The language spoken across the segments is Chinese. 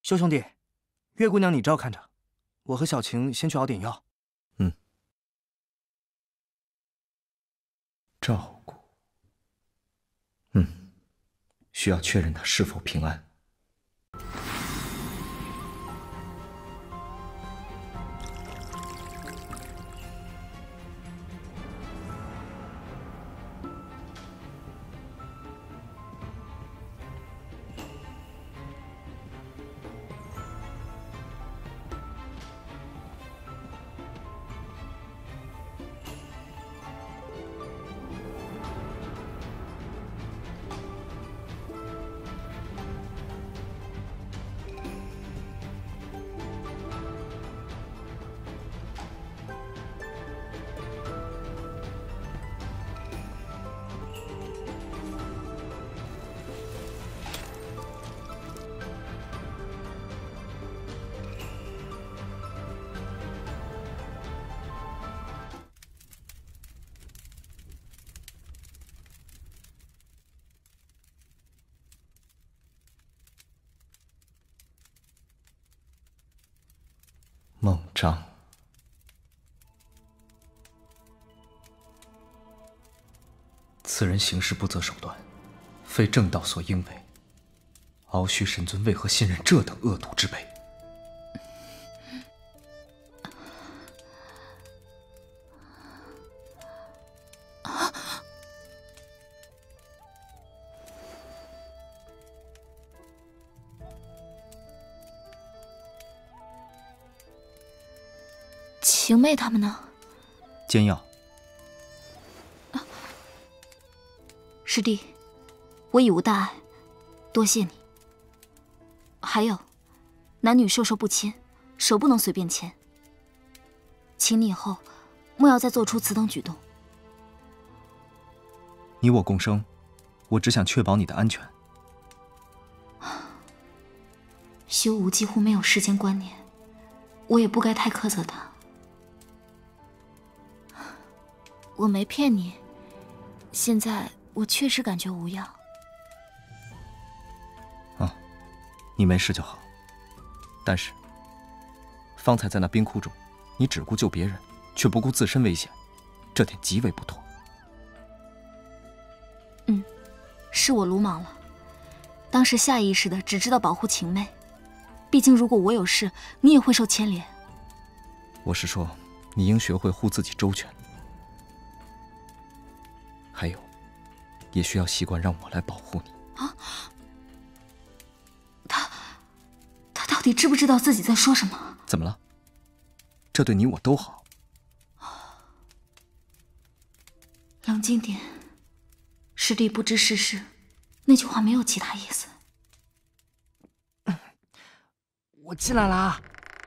修兄弟，月姑娘你照看着，我和小晴先去熬点药。 嗯。照顾。需要确认他是否平安。孟章，此人行事不择手段，非正道所应为。鳌虚神尊为何信任这等恶毒之辈？ 晴妹他们呢？ 煎药。 师弟，我已无大碍，多谢你。还有，男女授受不亲，手不能随便牵。请你以后莫要再做出此等举动。 你我共生，我只想确保你的安全。 修吾几乎没有世间观念，我也不该太苛责他。我没骗你，现在我确实感觉无恙。 啊，你没事就好。但是，方才在那冰窟中，你只顾救别人，却不顾自身危险，这点极为不妥。 是我鲁莽了，当时下意识的只知道保护晴妹。毕竟如果我有事，你也会受牵连。 我是说，你应学会护自己周全。还有，也需要习惯让我来保护你。 啊！他到底知不知道自己在说什么？ 怎么了？这对你我都好。 冷静点，师弟不知世事，那句话没有其他意思。 我进来了啊！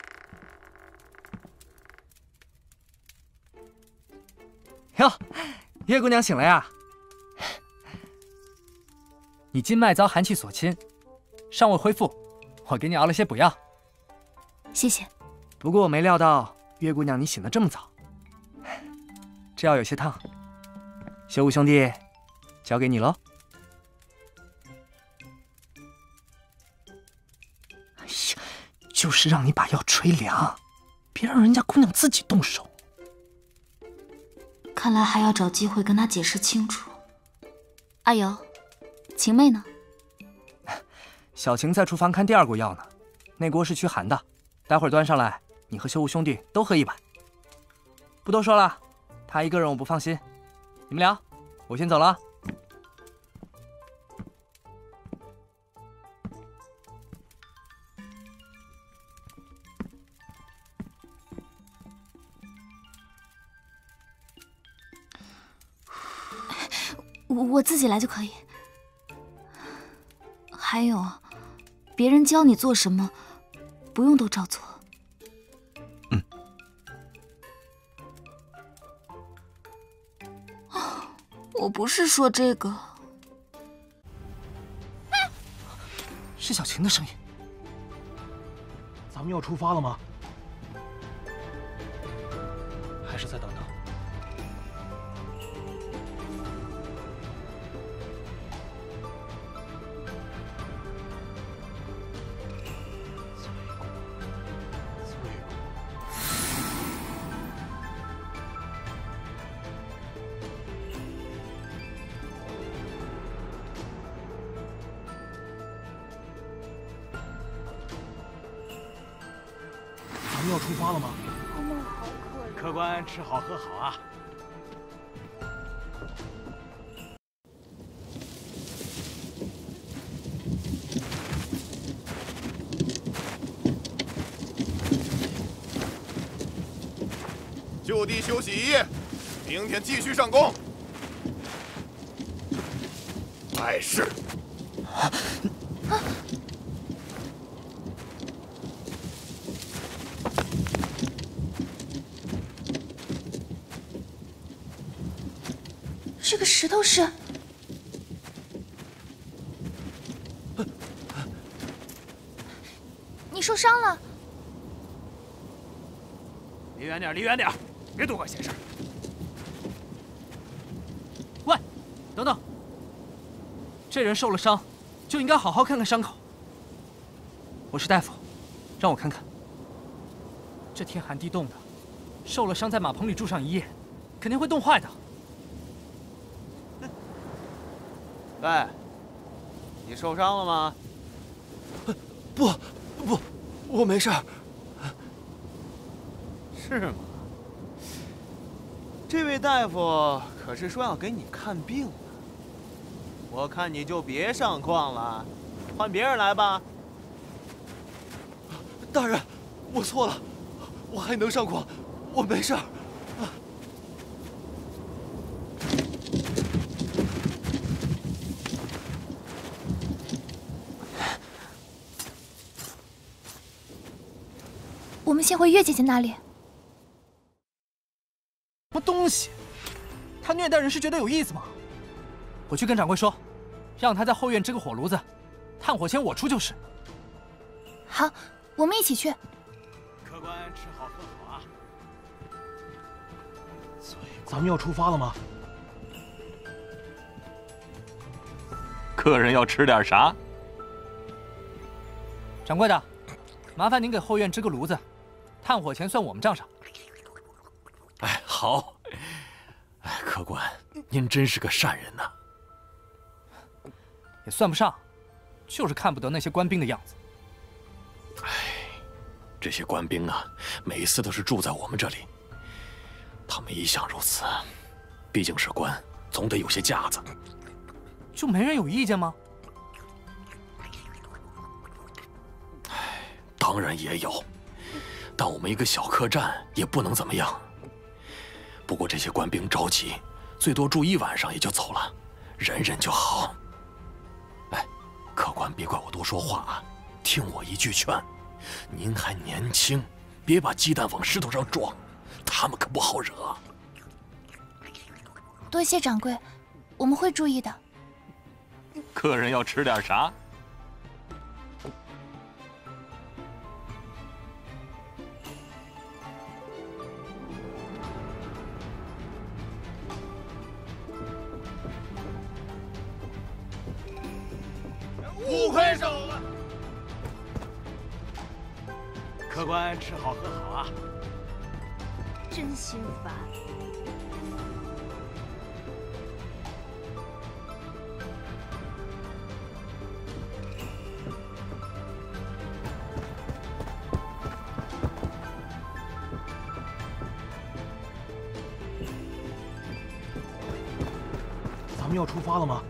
哟，月姑娘醒了呀！你经脉遭寒气所侵，尚未恢复，我给你熬了些补药。 谢谢。 不过我没料到月姑娘你醒得这么早，这药有些烫，修武兄弟，交给你喽。哎呀，就是让你把药吹凉，别让人家姑娘自己动手。 看来还要找机会跟他解释清楚。阿瑶，晴妹呢？ 小晴在厨房看第二锅药呢，那锅是驱寒的，待会儿端上来，你和修武兄弟都喝一碗。不多说了，她一个人我不放心，你们聊，我先走了。 我自己来就可以。还有，别人教你做什么，不用都照做。我不是说这个。 是小晴的声音。 咱们要出发了吗？还是再等等？ 们要出发了吗？ 他们好可怜。 客官吃好喝好啊！ 就地休息一夜，明天继续上工。碍事。 这个石头是？你受伤了？ 离远点，离远点，别多管闲事。喂，等等，这人受了伤，就应该好好看看伤口。我是大夫，让我看看。这天寒地冻的，受了伤在马棚里住上一夜，肯定会冻坏的。 喂，你受伤了吗？ 不，我没事儿。 是吗？这位大夫可是说要给你看病呢。我看你就别上矿了，换别人来吧。 大人，我错了，我还能上矿，我没事儿。 我们先回月姐姐那里。 什么东西？他虐待人是觉得有意思吗？我去跟掌柜说，让他在后院支个火炉子，炭火钱我出就是。 好，我们一起去。 客官吃好喝好啊！咱们要出发了吗？ 客人要吃点啥？ 掌柜的，麻烦您给后院支个炉子，炭火钱算我们账上。 哎，好。哎，客官，您真是个善人呐。 也算不上，就是看不得那些官兵的样子。 哎，这些官兵啊，每一次都是住在我们这里，他们一向如此。毕竟是官，总得有些架子。 就没人有意见吗？ 哎，当然也有，但我们一个小客栈也不能怎么样。不过这些官兵着急，最多住1晚上也就走了，忍忍就好。哎，客官别怪我多说话啊，听我一句劝，您还年轻，别把鸡蛋往石头上撞，他们可不好惹。 多谢掌柜，我们会注意的。 客人要吃点啥？ 误会手了。 客官吃好喝好啊！ 真心烦。 咱们要出发了吗？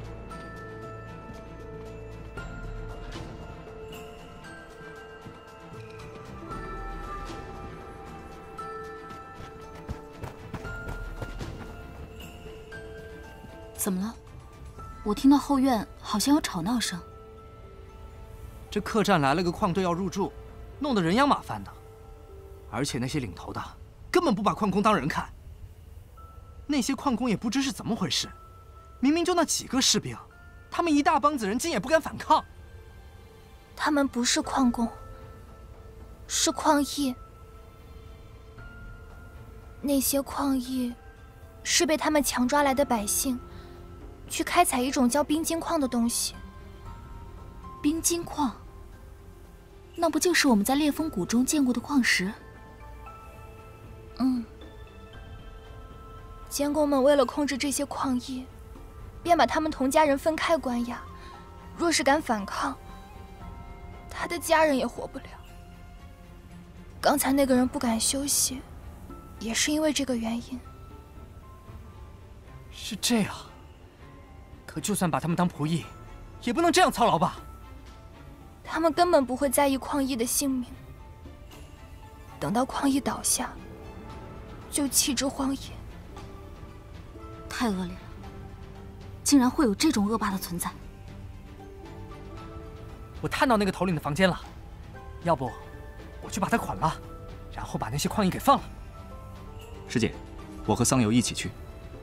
怎么了？我听到后院好像有吵闹声。 这客栈来了个矿队要入住，弄得人仰马翻的。而且那些领头的根本不把矿工当人看。那些矿工也不知是怎么回事，明明就那几个士兵，他们一大帮子人竟也不敢反抗。 他们不是矿工，是矿役。那些矿役是被他们强抓来的百姓，去开采一种叫冰晶矿的东西。 冰晶矿？那不就是我们在裂风谷中见过的矿石？ 嗯。监工们为了控制这些矿役，便把他们同家人分开关押。若是敢反抗，他的家人也活不了。 刚才那个人不敢休息，也是因为这个原因。 是这样，可就算把他们当仆役，也不能这样操劳吧？ 他们根本不会在意矿役的性命，等到矿役倒下，就弃之荒野。 太恶劣了，竟然会有这种恶霸的存在。 我探到那个头领的房间了，要不我去把他捆了，然后把那些矿役给放了。 师姐，我和桑友一起去。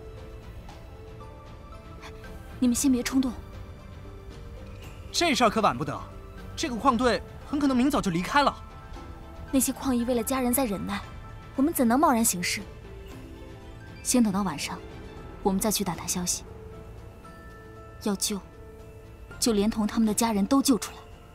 你们先别冲动， 这事儿可晚不得，这个矿队很可能明早就离开了。 那些矿役为了家人在忍耐，我们怎能贸然行事？先等到晚上，我们再去打探消息。要救，就连同他们的家人都救出来。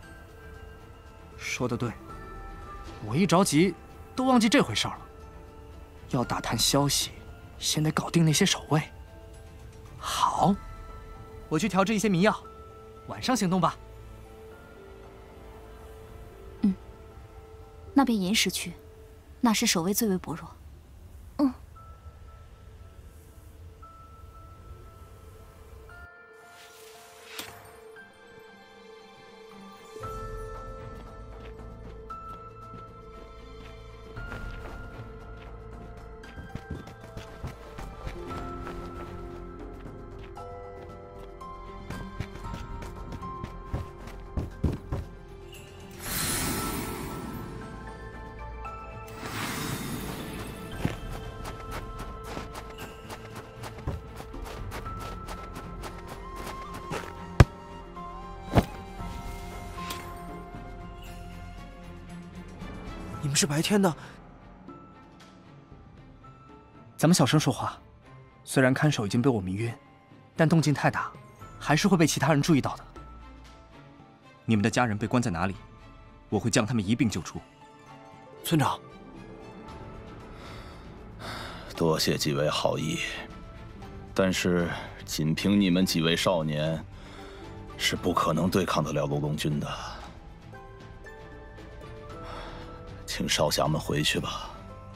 说得对，我一着急都忘记这回事了。要打探消息，先得搞定那些守卫。好，我去调制一些迷药，晚上行动吧。 那边岩石区，那时守卫最为薄弱。 你们是白天的， 咱们小声说话。虽然看守已经被我迷晕，但动静太大，还是会被其他人注意到的。 你们的家人被关在哪里？我会将他们一并救出。 村长， 多谢几位好意，但是仅凭你们几位少年，是不可能对抗得了卢龙军的。请少侠们回去吧。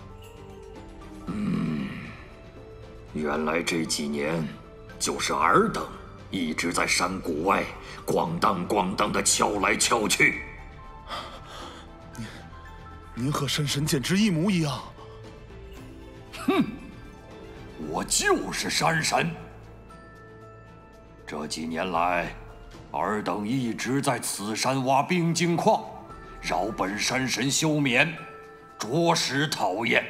原来这几年就是尔等一直在山谷外咣当咣当的敲来敲去。 您和山神简直一模一样。 哼，我就是山神。这几年来，尔等一直在此山挖冰晶矿，扰本山神休眠，着实讨厌。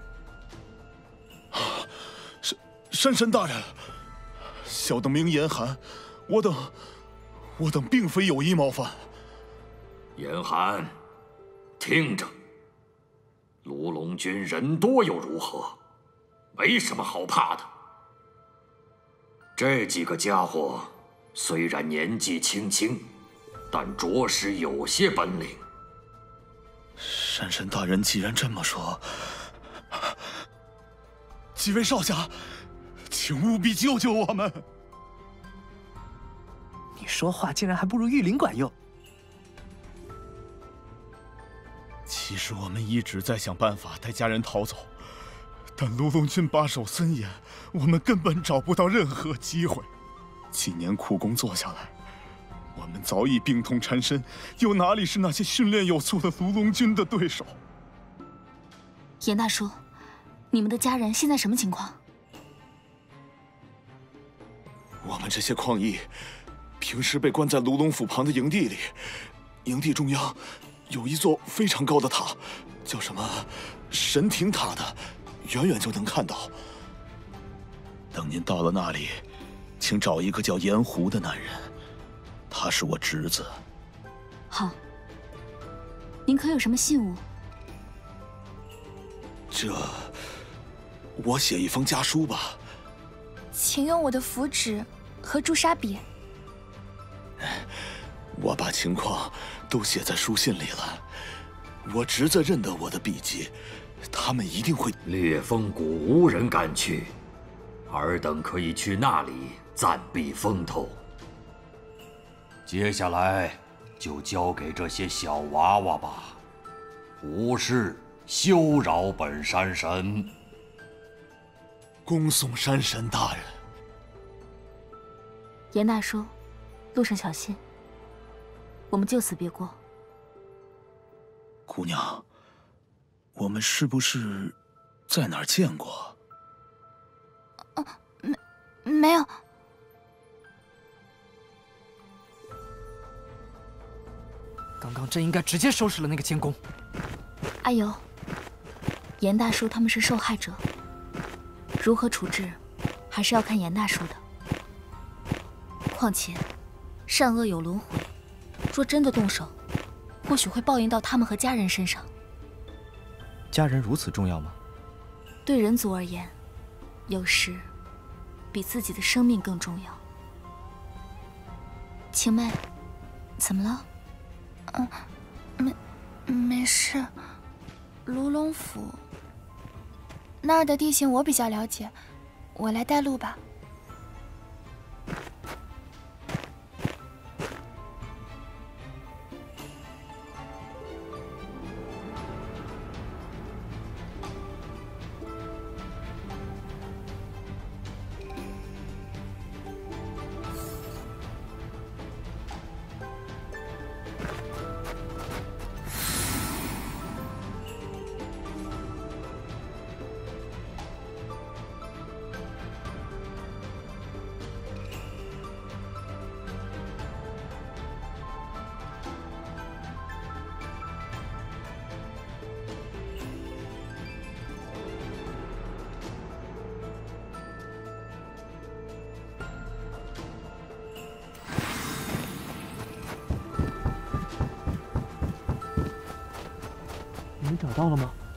山神大人，小等名严寒，我等并非有意冒犯。 严寒，听着，卢龙军人多又如何？没什么好怕的。这几个家伙虽然年纪轻轻，但着实有些本领。 山神大人既然这么说，几位少侠，请务必救救我们！ 你说话竟然还不如玉灵管用。 其实我们一直在想办法带家人逃走，但卢龙军把守森严，我们根本找不到任何机会。几年苦功做下来，我们早已病痛缠身，又哪里是那些训练有素的卢龙军的对手？ 严大叔，你们的家人现在什么情况？ 我们这些矿役，平时被关在卢龙府旁的营地里，营地中央有一座非常高的塔，叫什么神庭塔的，远远就能看到。等您到了那里，请找一个叫盐湖的男人，他是我侄子。 好，您可有什么信物？ 这，我写一封家书吧。 请用我的符纸和朱砂笔。 我把情况都写在书信里了，我侄子认得我的笔迹，他们一定会。 烈风谷无人敢去，尔等可以去那里暂避风头。接下来就交给这些小娃娃吧，无事休扰本山神。 恭送山神大人。 严大叔，路上小心。我们就此别过。 姑娘，我们是不是在哪儿见过？ 没有。 刚刚真应该直接收拾了那个监工。 阿尤，严大叔他们是受害者，如何处置，还是要看严大叔的。况且，善恶有轮回，若真的动手，或许会报应到他们和家人身上。 家人如此重要吗？ 对人族而言，有时比自己的生命更重要。晴妹，怎么了？ 没事。卢龙府那儿的地形我比较了解，我来带路吧。 你们找到了吗？